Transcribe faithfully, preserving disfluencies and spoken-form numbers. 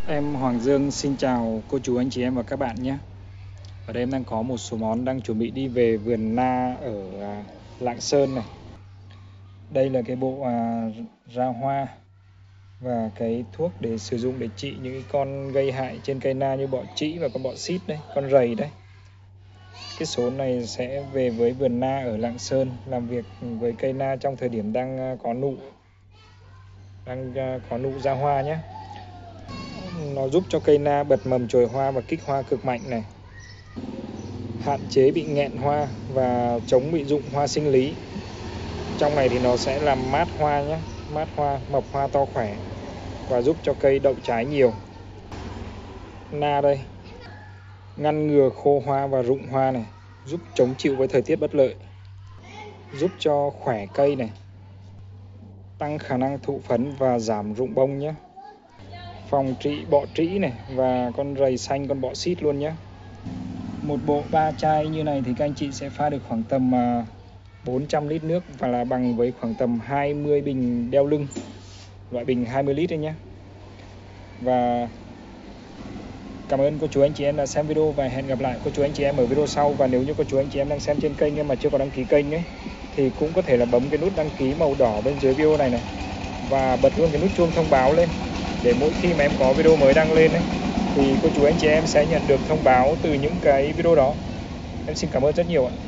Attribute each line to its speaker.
Speaker 1: Em Hoàng Dương xin chào cô chú anh chị em và các bạn nhé. Ở đây em đang có một số món đang chuẩn bị đi về vườn na ở à, Lạng Sơn này. Đây là cái bộ à, ra hoa và cái thuốc để sử dụng để trị những cái con gây hại trên cây na như bọ trĩ và con bọ xít đấy, con rầy đấy. Cái số này sẽ về với vườn na ở Lạng Sơn làm việc với cây na trong thời điểm đang à, có nụ đang à, có nụ ra hoa nhé. Nó giúp cho cây na bật mầm chồi hoa và kích hoa cực mạnh này, hạn chế bị nghẹn hoa và chống bị rụng hoa sinh lý. Trong này thì nó sẽ làm mát hoa nhé, mát hoa, mập hoa to khỏe và giúp cho cây đậu trái nhiều. Na đây, ngăn ngừa khô hoa và rụng hoa này, giúp chống chịu với thời tiết bất lợi, giúp cho khỏe cây này, tăng khả năng thụ phấn và giảm rụng bông nhé. Phòng trị bọ trĩ này và con rầy xanh, con bọ xít luôn nhé. Một bộ ba chai như này thì các anh chị sẽ pha được khoảng tầm bốn trăm lít nước và là bằng với khoảng tầm hai mươi bình đeo lưng, loại bình hai mươi lít đấy nhé. Và cảm ơn cô chú anh chị em đã xem video và hẹn gặp lại cô chú anh chị em ở video sau. Và nếu như cô chú anh chị em đang xem trên kênh nhưng mà chưa có đăng ký kênh ấy thì cũng có thể là bấm cái nút đăng ký màu đỏ bên dưới video này này và bật luôn cái nút chuông thông báo lên để mỗi khi mà em có video mới đăng lên ấy thì cô chú anh chị em sẽ nhận được thông báo từ những cái video đó. Em xin cảm ơn rất nhiều ạ.